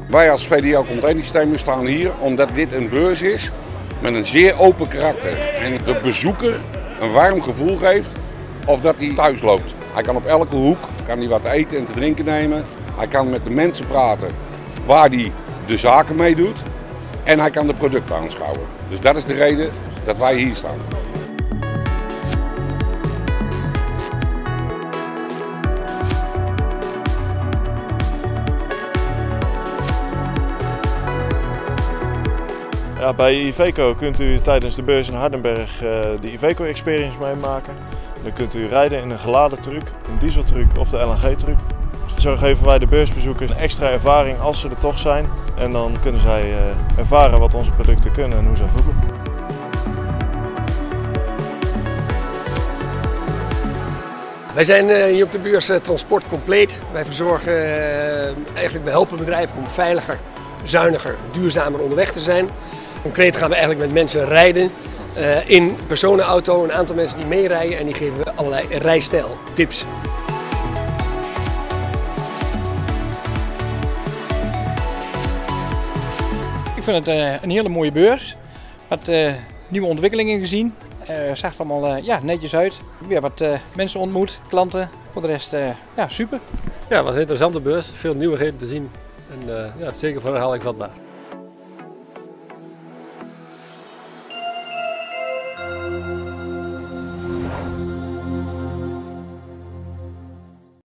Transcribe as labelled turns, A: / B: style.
A: Wij als VDL Container Systemen staan hier omdat dit een beurs is met een zeer open karakter. En de bezoeker een warm gevoel geeft of dat hij thuis loopt. Hij kan op elke hoek wat eten en te drinken nemen. Hij kan met de mensen praten waar hij de zaken mee doet. En hij kan de producten aanschouwen. Dus dat is de reden dat wij hier staan.
B: Ja, bij Iveco kunt u tijdens de beurs in Hardenberg de Iveco Experience meemaken. Dan kunt u rijden in een geladen truck, een dieseltruck of de LNG-truck. Zo geven wij de beursbezoekers een extra ervaring als ze er toch zijn. En dan kunnen zij ervaren wat onze producten kunnen en hoe ze voelen.
C: Wij zijn hier op de beurs Transport Compleet. Wij we helpen bedrijven om veiliger, zuiniger, duurzamer onderweg te zijn. Concreet gaan we eigenlijk met mensen rijden in personenauto, een aantal mensen die meerijden en die geven we allerlei rijstijltips.
D: Ik vind het een hele mooie beurs. Wat nieuwe ontwikkelingen gezien. Zag er allemaal netjes uit. Weer wat mensen ontmoet, klanten. Voor de rest super.
E: Ja, wat een interessante beurs. Veel nieuwigheden te zien. En zeker voor herhaling vatbaar.